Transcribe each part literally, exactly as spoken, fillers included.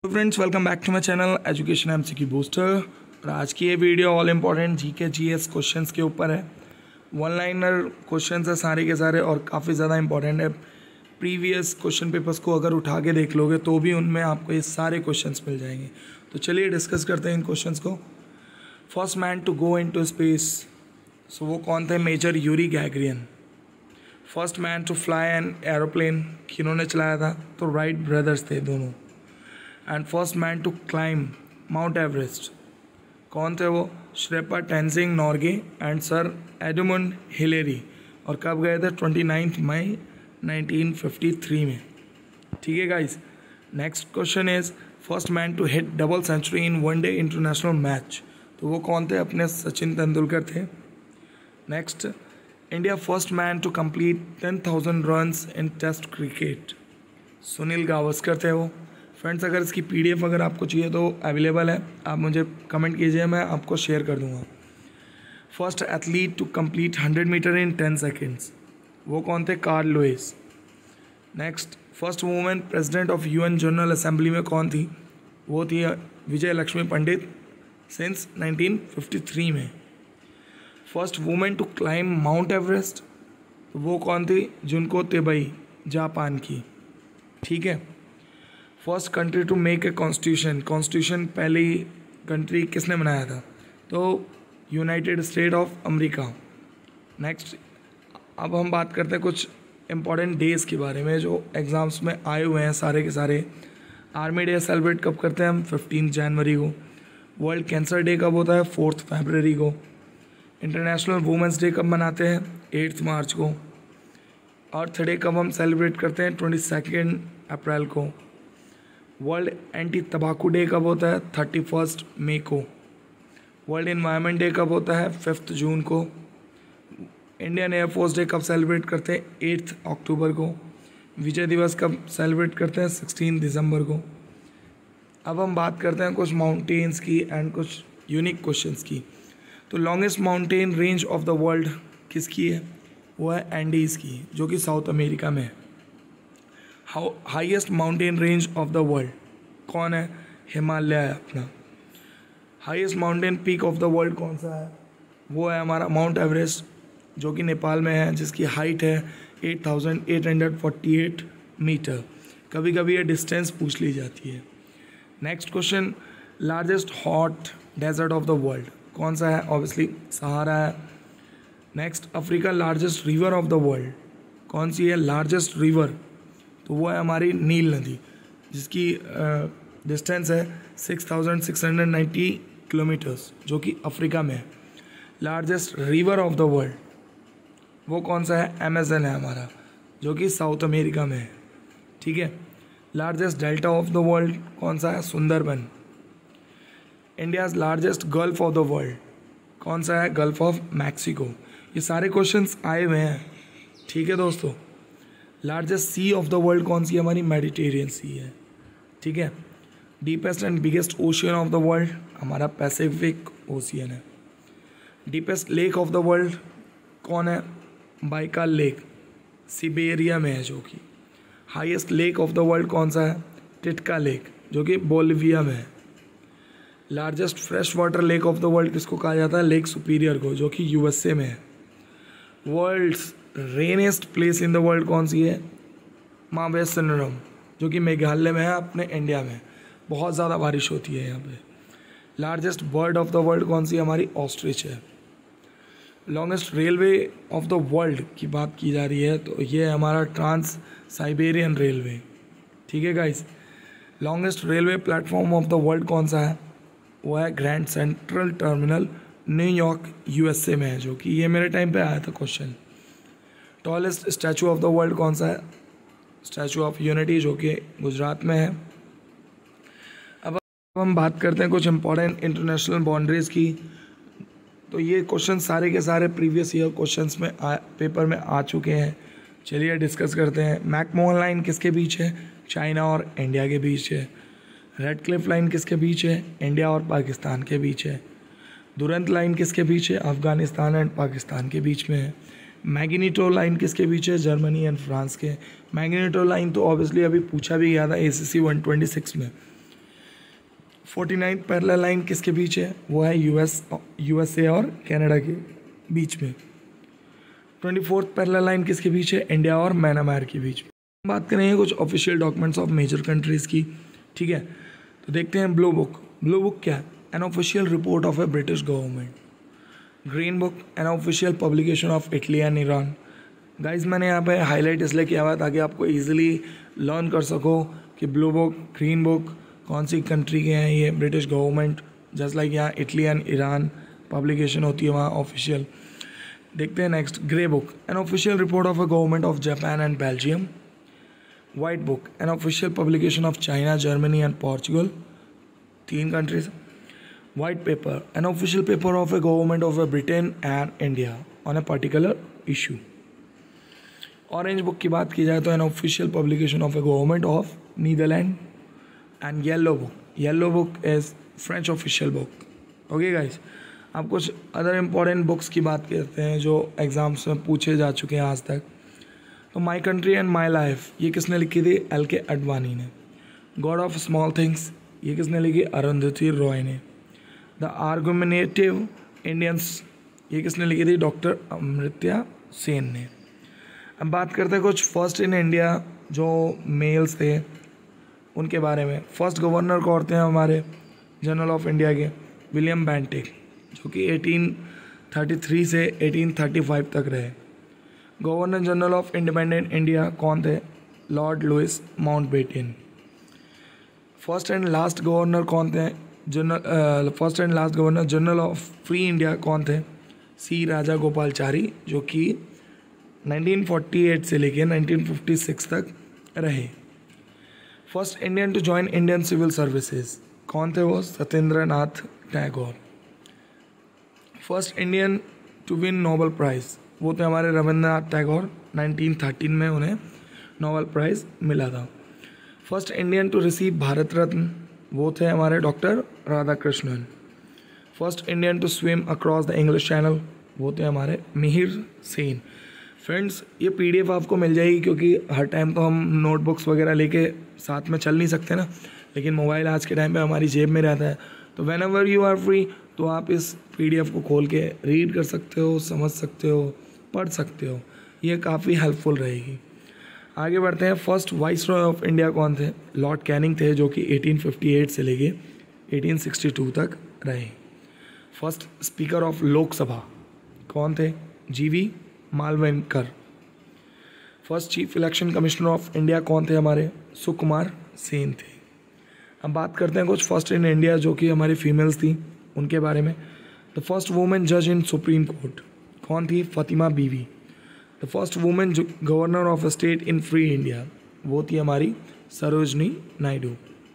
Friends, welcome back to my channel education MCQ booster. और आज की ये video all important GK GS questions के ऊपर है। वन लाइनर क्वेश्चंस है सारे के सारे और काफ़ी ज़्यादा इंपॉर्टेंट है। प्रीवियस क्वेश्चन पेपर्स को अगर उठा के देख लोगे तो भी उनमें आपको ये सारे क्वेश्चंस मिल जाएंगे। तो चलिए डिस्कस करते हैं इन क्वेश्चंस को। First man to go into space, so वो कौन थे? Major Yuri Gagarin. First man to fly an aeroplane किन्होंने चलाया था? तो राइट ब्रदर्स थे दोनों। And first man to climb Mount Everest कौन थे वो? Sherpa Tenzing Norgay and sir Edmund Hillary. और कब गए थे? Twenty ninth May nineteen fifty three में। ठीक है guys, next question is first man to hit double century in one day international match, तो वो कौन थे? अपने सचिन तेंदुलकर थे। Next, India first man to complete ten thousand runs in test cricket, Sunil Gavaskar थे वो। फ्रेंड्स, अगर इसकी पीडीएफ अगर आपको चाहिए तो अवेलेबल है, आप मुझे कमेंट कीजिए, मैं आपको शेयर कर दूंगा। First athlete to complete hundred metre in ten seconds, वो कौन थे? Carl Lewis. Next, first women president of UN general assembly में कौन थी? वो थी Vijay Lakshmi Pandit since nineteen fifty three में। First women to climb Mount Everest, वो कौन थी? जुनको तेबई, जापान की। ठीक है। First country to make a constitution, constitution पहली कंट्री किसने बनाया था? तो United State of America. Next, अब हम बात करते हैं कुछ इंपॉर्टेंट डेज़ के बारे में जो एग्ज़ाम्स में आए हुए हैं सारे के सारे। आर्मी डे सेलिब्रेट कब करते हैं हम? फिफ्टीन जनवरी को। वर्ल्ड कैंसर डे कब होता है? फोर्थ फरवरी को। इंटरनेशनल वुमेंस डे कब मनाते हैं? एट्थ मार्च को। अर्थ डे कब हम सेलिब्रेट करते हैं? ट्वेंटी सेकेंड अप्रैल को। वर्ल्ड एंटी तंबाकू डे कब होता है? थर्टी फर्स्ट मई को। वर्ल्ड इन्वायरमेंट डे कब होता है? फिफ्थ जून को। इंडियन एयरफोर्स डे कब सेलिब्रेट करते हैं? एट्थ अक्टूबर को। विजय दिवस कब सेलिब्रेट करते हैं? सिक्सटीन दिसंबर को। अब हम बात करते हैं कुछ माउंटेन्स की एंड कुछ यूनिक क्वेश्चंस की। तो longest mountain range of the world किसकी है? वो है एंडीज़ की, जो कि साउथ अमेरिका में है। How highest mountain range of the world कौन है? हिमालय है अपना। Highest mountain peak of the world कौन सा है? वो है हमारा माउंट एवरेस्ट, जो कि नेपाल में है, जिसकी हाइट है eight thousand eight hundred forty eight metre. कभी कभी ये डिस्टेंस पूछ ली जाती है। Next question, largest hot desert of the world कौन सा है? ऑब्वियसली सहारा है। Next, Africa largest river of the world कौन सी है? लार्जेस्ट रिवर, तो वो है हमारी नील नदी, जिसकी डिस्टेंस है six thousand six hundred ninety kilometres, जो कि अफ्रीका में है। Largest river of the world वो कौन सा है? अमेजन है हमारा, जो कि साउथ अमेरिका में है। ठीक है। Largest delta of the world कौन सा है? Sundarban. India's largest gulf of the world कौन सा है? Gulf of Mexico. ये सारे क्वेश्चंस आए हुए हैं। ठीक है दोस्तों। Largest sea of the world कौन सी है? हमारी मेडिटेरियन सी है। ठीक है। Deepest and biggest ocean of the world हमारा पैसिफिक ओशियन है। Deepest lake of the world कौन है? बाइकाल लेक, सिबेरिया में है जो कि। Highest lake of the world कौन सा है? टिटका लेक, जो कि बोलिविया में है। Largest fresh water lake of the world किसको कहा जाता है? लेक सुपीरियर को, जो कि यूएसए में है। World's rainiest place in the world कौन सी है? मावेसनरम, जो कि मेघालय में है, अपने इंडिया में। बहुत ज़्यादा बारिश होती है यहाँ पे। Largest bird of the world कौन सी? हमारी ऑस्ट्रिच है। Longest railway of the world की बात की जा रही है तो ये है हमारा ट्रांस साइबेरियन रेलवे। ठीक है guys. Longest railway platform of the world कौन सा है? वो है Grand Central Terminal, New York USA में है, जो कि ये मेरे टाइम पे आया था question. Tallest statue of the world कौन सा है? स्टैचू ऑफ यूनिटी, जो कि गुजरात में है। अब हम बात करते हैं कुछ इंपॉर्टेंट इंटरनेशनल बाउंड्रीज़ की। तो ये क्वेश्चन सारे के सारे प्रीवियस ईयर क्वेश्चंस में आ, पेपर में आ चुके हैं। चलिए डिस्कस करते हैं। मैकमोहन लाइन किसके बीच है? चाइना और इंडिया के बीच है। रेड क्लिफ लाइन किसके बीच है? इंडिया और पाकिस्तान के बीच है। दुरंत लाइन किसके बीच है? अफगानिस्तान एंड पाकिस्तान के बीच में है। मैग्नीटो लाइन किसके बीच है? जर्मनी एंड फ्रांस के। मैग्नीटो लाइन तो ऑब्वियसली अभी पूछा भी गया था A C C one twenty six में। फोर्टी नाइन्थ पैरेलल लाइन किसके बीच है? वो है यूएस यूएसए और कनाडा के बीच में। ट्वेंटी फोर्थ पैरेलल लाइन किसके बीच है? इंडिया और म्यांमार के बीच में। बात करेंगे कुछ official documents of major countries की, ठीक है। तो देखते हैं ब्लू बुक। ब्लू बुक क्या है? An official report of a British government. Green book an official publication of Italy and Iran. Guys मैंने यहाँ पे हाईलाइट इसलिए किया हुआ ताकि आपको इजीली लर्न कर सको कि ब्लू बुक, ग्रीन बुक कौन सी कंट्री के हैं ये ब्रिटिश गवर्नमेंट। जस्ट लाइक यहाँ इटली एंड ईरान पब्लिकेशन होती है वहाँ ऑफिशियल। देखते हैं next grey book an official report of a government of Japan and Belgium. White book an official publication of China, Germany and Portugal, तीन countries. White paper an official paper of a government of a Britain and India on a particular issue. Orange book की बात की जाए तो an official publication of a government of Netherland. And yellow book yellow book is French official book. Okay guys, आप कुछ other important books की बात करते हैं जो एग्जाम्स में पूछे जा चुके हैं आज तक। तो my country and my life ये किसने लिखी थी? एल के अडवाणी ने। गॉड ऑफ स्मॉल थिंग्स ये किसने लिखी? अरुंधति रॉय ने। द आर्गुमेनेटिव इंडियंस ये किसने लिखी थी? डॉक्टर अमृत्या सेन ने। अब बात करते हैं कुछ फर्स्ट इन इंडिया जो मेल्स थे उनके बारे में। फर्स्ट गवर्नर कौन थे हमारे जनरल ऑफ इंडिया के? विलियम बेंटिक, जो कि एटीन थर्टी थ्री से एटीन थर्टी फाइव तक रहे। Governor general of independent India कौन थे? Lord Louis Mountbatten. First and last governor कौन थे? General first and last governor general of free India कौन थे? सी राजा गोपालचारी, जो कि नाइनटीन फोर्टी एट से लेके नाइनटीन फिफ्टी सिक्स तक रहे। First Indian to join Indian civil services कौन थे? वो Satyendra Nath Tagore. First Indian to win Nobel prize वो थे हमारे रविंद्रनाथ टैगोर। नाइनटीन थर्टीन में उन्हें नोबेल प्राइज़ मिला था। First Indian to receive Bharat Ratna वो थे हमारे doctor Radhakrishnan. First Indian to swim across the English channel वो थे हमारे मिहिर सेन। फ्रेंड्स, ये पीडीएफ आपको मिल जाएगी क्योंकि हर टाइम तो हम नोटबुक्स वगैरह लेके साथ में चल नहीं सकते ना, लेकिन मोबाइल आज के टाइम पे हमारी जेब में रहता है। तो whenever you are free तो आप इस पीडीएफ को खोल के रीड कर सकते हो, समझ सकते हो, पढ़ सकते हो। ये काफ़ी हेल्पफुल रहेगी। आगे बढ़ते हैं। First viceroy of India कौन थे? लॉर्ड कैनिंग थे, जो कि एटीन फिफ्टी एट से लेके एटीन सिक्सटी टू तक रहे। फर्स्ट स्पीकर ऑफ लोकसभा कौन थे? G V Mavalankar. First chief election commissioner of India कौन थे हमारे? सुकुमार सेन थे। अब बात करते हैं कुछ फर्स्ट इन इंडिया जो कि हमारी फीमेल्स थी उनके बारे में। द फर्स्ट वुमेन जज इन सुप्रीम कोर्ट कौन थी? Fatima Beevi. The first women governor of a state in free India वो थी हमारी Sarojini Naidu.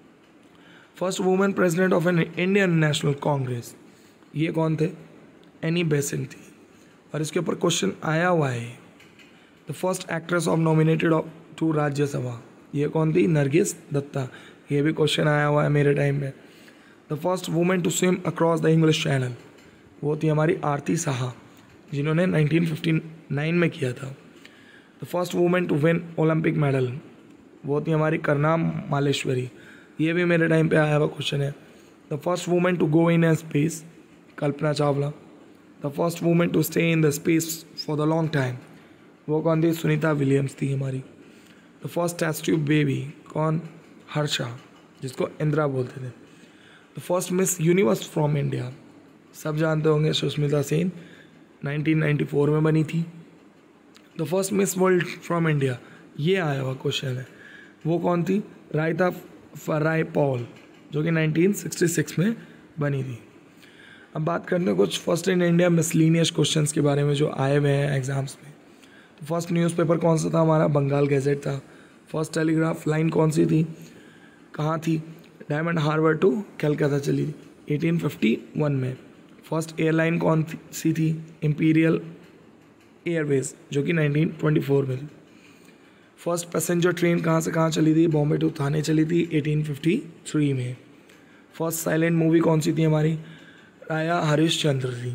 First women president of an Indian National Congress ये कौन थे? एनी बेसेंट थी। और इसके ऊपर क्वेश्चन आया हुआ है। The first actress of nominated to Rajya Sabha ये कौन थी? नरगिस दत्ता। ये भी क्वेश्चन आया हुआ है मेरे टाइम में। The first women to swim across the English channel वो थी हमारी आरती साहा, जिन्होंने नाइनटीन फिफ्टी नाइन में किया था। The first women to win Olympic medal वो थी हमारी करनाम मालेश्वरी। ये भी मेरे टाइम पे आया हुआ क्वेश्चन है। The first women to go in a space Kalpana Chawla. The first women to stay in the space for the long time वो कौन थी? सुनीता विलियम्स थी हमारी। The first test tube baby कौन? हर्षा, जिसको इंदिरा बोलते थे। The first Miss Universe from India सब जानते होंगे, Sushmita Sen nineteen ninety four में बनी थी। The first Miss World from India ये आया हुआ क्वेश्चन है, वो कौन थी? रायता फराई पॉल, जो कि नाइनटीन सिक्सटी सिक्स में बनी थी। अब बात करते हैं कुछ first in India miscellaneous questions के बारे में जो आए हुए हैं एग्जाम्स में। तो फर्स्ट न्यूज़पेपर कौन सा था हमारा? बंगाल गैजेट था। फर्स्ट टेलीग्राफ लाइन कौन सी थी? कहाँ थी? डायमंड हार्बर टू कलकत्ता चली थी एटीन फिफ्टी वन में। फर्स्ट एयरलाइन कौन सी थी? इंपीरियल एयरवेज, जो कि नाइनटीन ट्वेंटी फोर में थी। फर्स्ट पैसेंजर ट्रेन कहाँ से कहाँ चली थी? बॉम्बे टू थाने चली थी एटीन फिफ्टी थ्री में। फर्स्ट साइलेंट मूवी कौन सी थी हमारी? राया हरिश्चंद्र थी।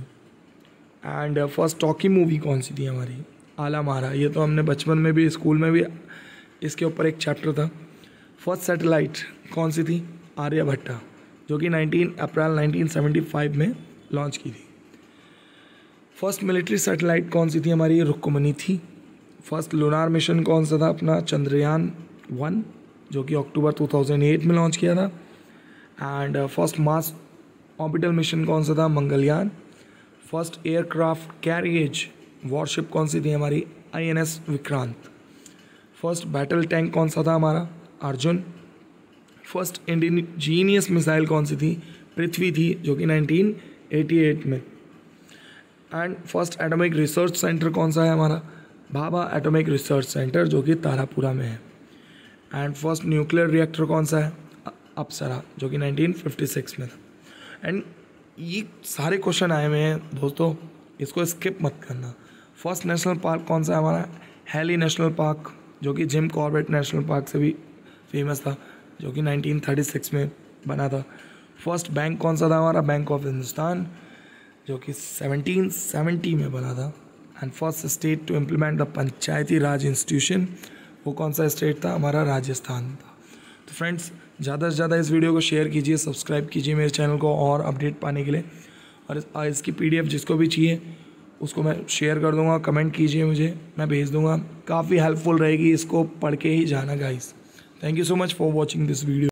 एंड फर्स्ट टॉकी मूवी कौन सी थी हमारी? आला मारा। ये तो हमने बचपन में भी, स्कूल में भी इसके ऊपर एक चैप्टर था। फर्स्ट सैटेलाइट कौन सी थी? आर्यभट्टा, जो कि nineteen April nineteen seventy five में लॉन्च की थी। फर्स्ट मिलिट्री सैटेलाइट कौन सी थी हमारी? रुक्मणी थी। फर्स्ट लूनार मिशन कौन सा था अपना? चंद्रयान वन, जो कि अक्टूबर टू थाउजेंड एट में लॉन्च किया था। And first Mars orbital mission कौन सा था? Mangalyaan. First aircraft carrier warship कौन सी थी हमारी? I N S Vikrant. First battle tank कौन सा था हमारा? अर्जुन। फर्स्ट इंडिजीनियस मिसाइल कौन सी थी? पृथ्वी थी, जो कि नाइनटीन एटी एट में। And first atomic research centre कौन सा है हमारा? भाभा एटॉमिक रिसर्च सेंटर, जो कि तारापुरा में है। एंड फर्स्ट न्यूक्लियर रिएक्टर कौन सा है? अप्सरा, जो कि नाइनटीन फिफ्टी सिक्स में था। एंड ये सारे क्वेश्चन आए हुए हैं दोस्तों, इसको स्किप मत करना। फर्स्ट नेशनल पार्क कौन सा है हमारा? हैली नेशनल पार्क, जो कि जिम कॉर्बेट नेशनल पार्क से भी फेमस था, जो कि नाइनटीन थर्टी सिक्स में बना था। फर्स्ट बैंक कौन सा था हमारा? बैंक ऑफ हिंदुस्तान, जो कि सेवनटीन सेवेंटी में बना था। And first state to implement the Panchayati Raj institution, वो कौन सा स्टेट था हमारा? राजस्थान था। तो फ्रेंड्स, ज़्यादा से ज़्यादा इस वीडियो को शेयर कीजिए, सब्सक्राइब कीजिए मेरे चैनल को और अपडेट पाने के लिए। और इसकी पीडीएफ जिसको भी चाहिए उसको मैं शेयर कर दूंगा, कमेंट कीजिए मुझे, मैं भेज दूंगा। काफ़ी हेल्पफुल रहेगी, इसको पढ़ के ही जाना guys. Thank you so much for watching this video.